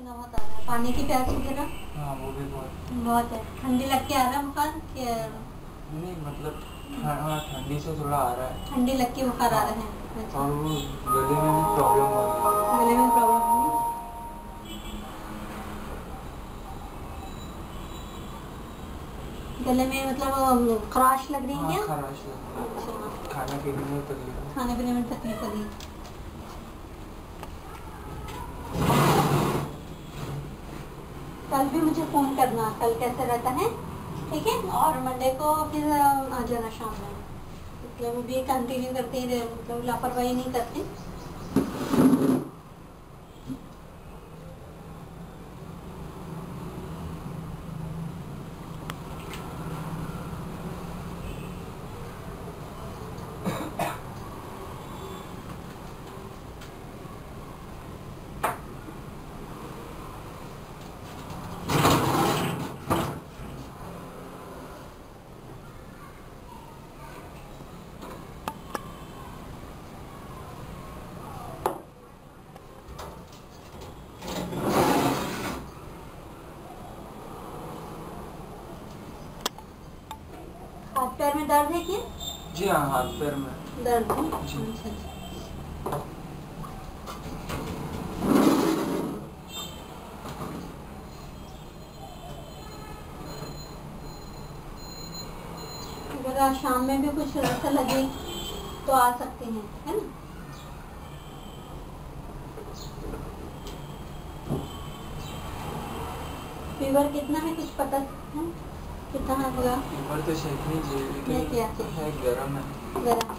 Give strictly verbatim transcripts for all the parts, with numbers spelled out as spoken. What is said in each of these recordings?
पसीना बहुत आ रहा है। पानी की प्यास वगैरह? हाँ वो भी बहुत बहुत है। ठंडी लग के आ रहा है बुखार? नहीं मतलब हाँ ठंडी से थोड़ा आ रहा है। ठंडी लग के बुखार आ रहा है। अच्छा। और वो गले में भी प्रॉब्लम हो रही है। गले में प्रॉब्लम हो रही है? गले में मतलब खराश लग रही है? हाँ, खराश लग रही है। अच्छा। खाने पीने में तकलीफ खाने पीने में तकलीफ हो रही है। कल भी मुझे फ़ोन करना, कल कैसे रहता है, ठीक है? और मंडे को फिर आ जाना शाम में, इसलिए मैं भी कंटिन्यू करती रहे, मतलब लापरवाही नहीं करती। हाथ पैर में दर्द है क्या? जी हाँ, हाथ पैर में दर्द है। जी। अच्छा अच्छा। अगर आज शाम में भी कुछ ऐसा लगे तो आ सकते हैं, है ना? फीवर कितना है कुछ पता है? कितना है होगा? फीवर तो चेक नहीं किया लेकिन क्या है गर्म है। गर्म।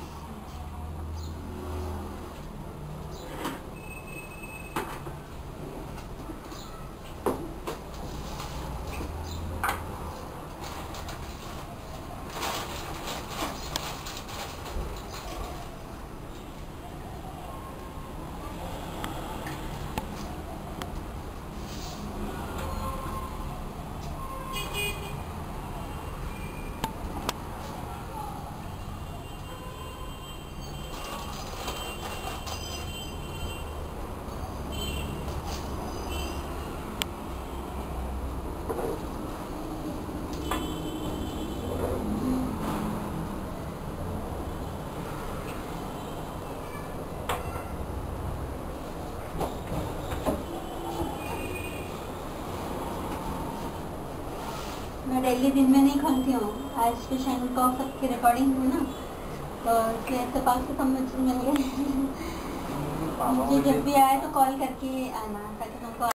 मैं डेली दिन में नहीं खाती हूँ, आज पेशेंट को सबकी रिकॉर्डिंग हुई ना, तो इसलिए इत्तेफाक से समझ मिल गए। मुझे जब भी आए तो कॉल करके आना ताकि तुमको